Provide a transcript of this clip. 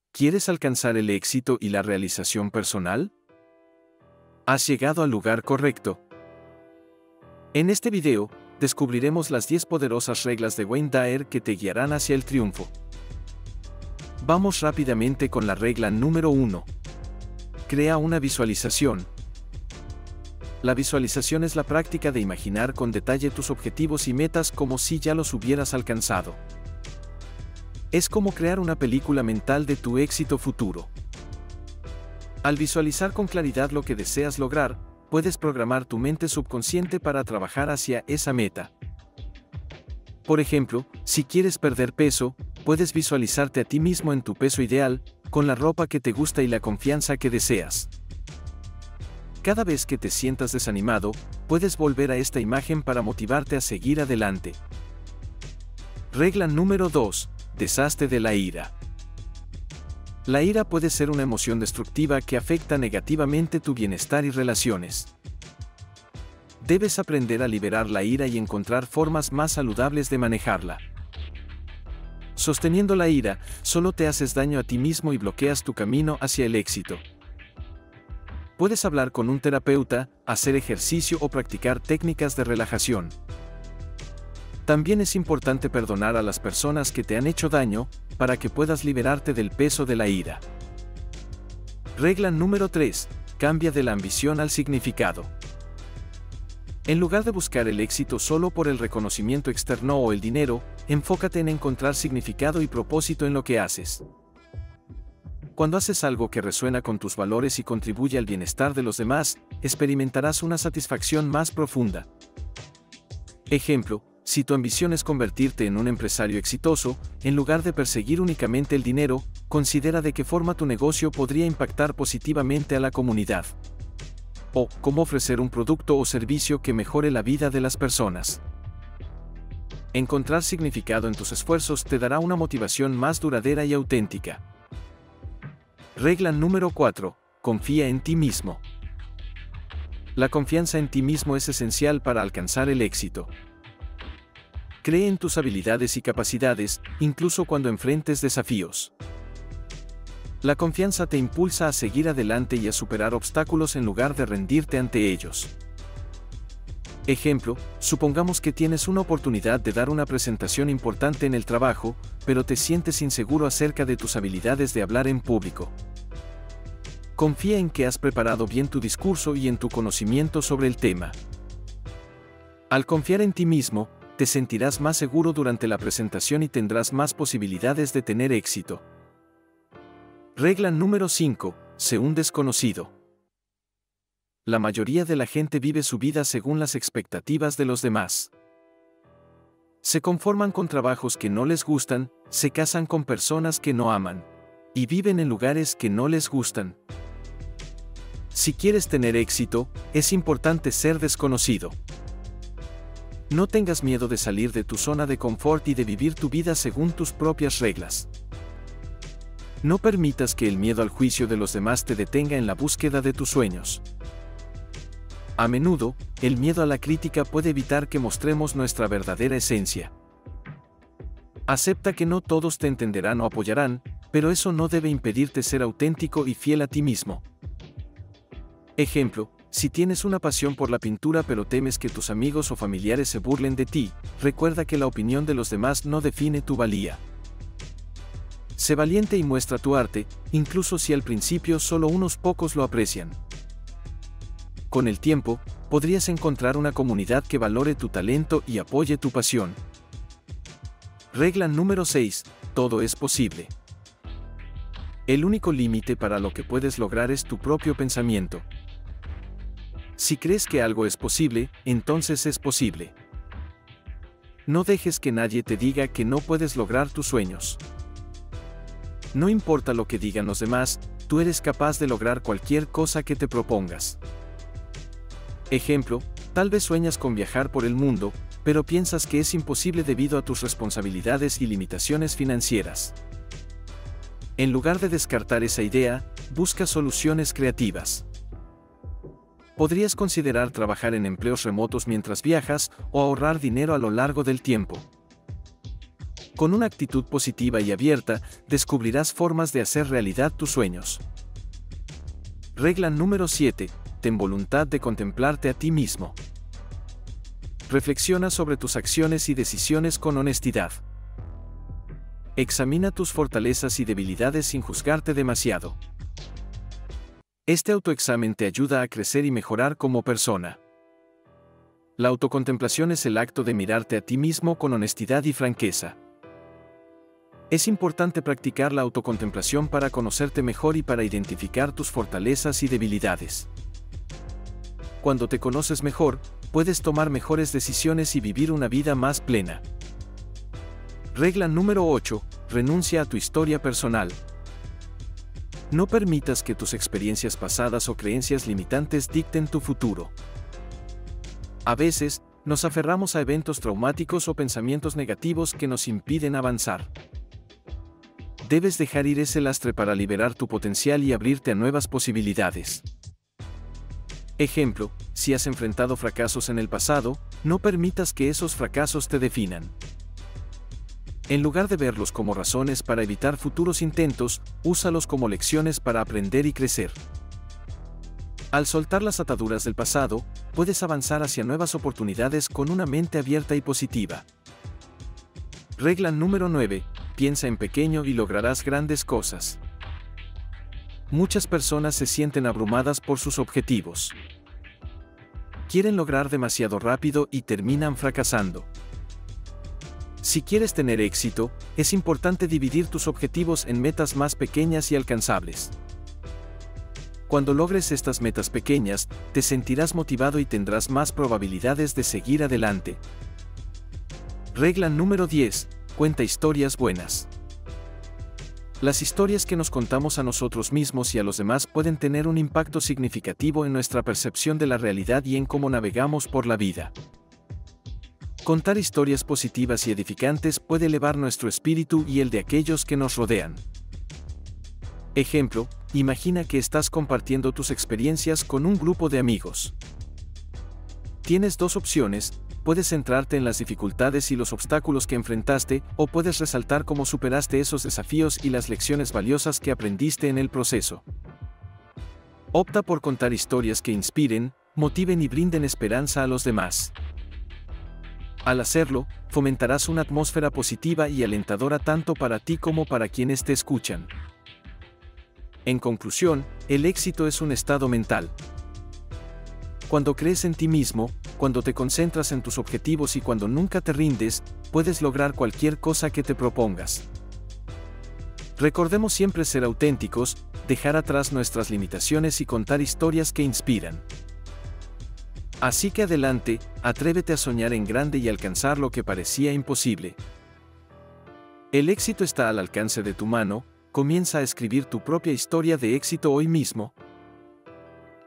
¿Quieres alcanzar el éxito y la realización personal? Has llegado al lugar correcto. En este video, descubriremos las 10 poderosas reglas de Wayne Dyer que te guiarán hacia el triunfo. Vamos rápidamente con la regla número 1. Crea una visualización. La visualización es la práctica de imaginar con detalle tus objetivos y metas como si ya los hubieras alcanzado. Es como crear una película mental de tu éxito futuro. Al visualizar con claridad lo que deseas lograr, puedes programar tu mente subconsciente para trabajar hacia esa meta. Por ejemplo, si quieres perder peso, puedes visualizarte a ti mismo en tu peso ideal, con la ropa que te gusta y la confianza que deseas. Cada vez que te sientas desanimado, puedes volver a esta imagen para motivarte a seguir adelante. Regla número 2. Deshazte de la ira. La ira puede ser una emoción destructiva que afecta negativamente tu bienestar y relaciones. Debes aprender a liberar la ira y encontrar formas más saludables de manejarla. Sosteniendo la ira, solo te haces daño a ti mismo y bloqueas tu camino hacia el éxito. Puedes hablar con un terapeuta, hacer ejercicio o practicar técnicas de relajación. También es importante perdonar a las personas que te han hecho daño, para que puedas liberarte del peso de la ira. Regla número 3. Cambia de la ambición al significado. En lugar de buscar el éxito solo por el reconocimiento externo o el dinero, enfócate en encontrar significado y propósito en lo que haces. Cuando haces algo que resuena con tus valores y contribuye al bienestar de los demás, experimentarás una satisfacción más profunda. Ejemplo, si tu ambición es convertirte en un empresario exitoso, en lugar de perseguir únicamente el dinero, considera de qué forma tu negocio podría impactar positivamente a la comunidad. O cómo ofrecer un producto o servicio que mejore la vida de las personas. Encontrar significado en tus esfuerzos te dará una motivación más duradera y auténtica. Regla número 4. Confía en ti mismo. La confianza en ti mismo es esencial para alcanzar el éxito. Cree en tus habilidades y capacidades, incluso cuando enfrentes desafíos. La confianza te impulsa a seguir adelante y a superar obstáculos en lugar de rendirte ante ellos. Ejemplo, supongamos que tienes una oportunidad de dar una presentación importante en el trabajo, pero te sientes inseguro acerca de tus habilidades de hablar en público. Confía en que has preparado bien tu discurso y en tu conocimiento sobre el tema. Al confiar en ti mismo, te sentirás más seguro durante la presentación y tendrás más posibilidades de tener éxito. Regla número 5. Sé un desconocido. La mayoría de la gente vive su vida según las expectativas de los demás. Se conforman con trabajos que no les gustan, se casan con personas que no aman, y viven en lugares que no les gustan. Si quieres tener éxito, es importante ser desconocido. No tengas miedo de salir de tu zona de confort y de vivir tu vida según tus propias reglas. No permitas que el miedo al juicio de los demás te detenga en la búsqueda de tus sueños. A menudo, el miedo a la crítica puede evitar que mostremos nuestra verdadera esencia. Acepta que no todos te entenderán o apoyarán, pero eso no debe impedirte ser auténtico y fiel a ti mismo. Ejemplo, si tienes una pasión por la pintura pero temes que tus amigos o familiares se burlen de ti, recuerda que la opinión de los demás no define tu valía. Sé valiente y muestra tu arte, incluso si al principio solo unos pocos lo aprecian. Con el tiempo, podrías encontrar una comunidad que valore tu talento y apoye tu pasión. Regla número 6. Todo es posible. El único límite para lo que puedes lograr es tu propio pensamiento. Si crees que algo es posible, entonces es posible. No dejes que nadie te diga que no puedes lograr tus sueños. No importa lo que digan los demás, tú eres capaz de lograr cualquier cosa que te propongas. Ejemplo, tal vez sueñas con viajar por el mundo, pero piensas que es imposible debido a tus responsabilidades y limitaciones financieras. En lugar de descartar esa idea, busca soluciones creativas. Podrías considerar trabajar en empleos remotos mientras viajas o ahorrar dinero a lo largo del tiempo. Con una actitud positiva y abierta, descubrirás formas de hacer realidad tus sueños. Regla número 7. Ten voluntad de contemplarte a ti mismo. Reflexiona sobre tus acciones y decisiones con honestidad. Examina tus fortalezas y debilidades sin juzgarte demasiado. Este autoexamen te ayuda a crecer y mejorar como persona. La autocontemplación es el acto de mirarte a ti mismo con honestidad y franqueza. Es importante practicar la autocontemplación para conocerte mejor y para identificar tus fortalezas y debilidades. Cuando te conoces mejor, puedes tomar mejores decisiones y vivir una vida más plena. Regla número 8. Renuncia a tu historia personal. No permitas que tus experiencias pasadas o creencias limitantes dicten tu futuro. A veces, nos aferramos a eventos traumáticos o pensamientos negativos que nos impiden avanzar. Debes dejar ir ese lastre para liberar tu potencial y abrirte a nuevas posibilidades. Ejemplo, si has enfrentado fracasos en el pasado, no permitas que esos fracasos te definan. En lugar de verlos como razones para evitar futuros intentos, úsalos como lecciones para aprender y crecer. Al soltar las ataduras del pasado, puedes avanzar hacia nuevas oportunidades con una mente abierta y positiva. Regla número 9. Piensa en pequeño y lograrás grandes cosas. Muchas personas se sienten abrumadas por sus objetivos. Quieren lograr demasiado rápido y terminan fracasando. Si quieres tener éxito, es importante dividir tus objetivos en metas más pequeñas y alcanzables. Cuando logres estas metas pequeñas, te sentirás motivado y tendrás más probabilidades de seguir adelante. Regla número 10. Cuenta historias buenas. Las historias que nos contamos a nosotros mismos y a los demás pueden tener un impacto significativo en nuestra percepción de la realidad y en cómo navegamos por la vida. Contar historias positivas y edificantes puede elevar nuestro espíritu y el de aquellos que nos rodean. Ejemplo, imagina que estás compartiendo tus experiencias con un grupo de amigos. Tienes dos opciones: puedes centrarte en las dificultades y los obstáculos que enfrentaste, o puedes resaltar cómo superaste esos desafíos y las lecciones valiosas que aprendiste en el proceso. Opta por contar historias que inspiren, motiven y brinden esperanza a los demás. Al hacerlo, fomentarás una atmósfera positiva y alentadora tanto para ti como para quienes te escuchan. En conclusión, el éxito es un estado mental. Cuando crees en ti mismo, cuando te concentras en tus objetivos y cuando nunca te rindes, puedes lograr cualquier cosa que te propongas. Recordemos siempre ser auténticos, dejar atrás nuestras limitaciones y contar historias que inspiran. Así que adelante, atrévete a soñar en grande y alcanzar lo que parecía imposible. El éxito está al alcance de tu mano. Comienza a escribir tu propia historia de éxito hoy mismo.